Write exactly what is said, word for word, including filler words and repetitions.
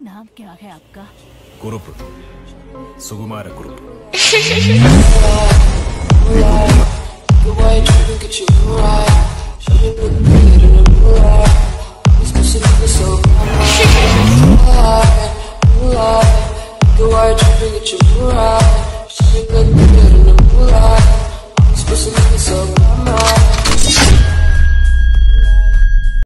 नाम क्या है आपका? कुरुप, सुकुमार कुरुप। Why you trying to get your pride?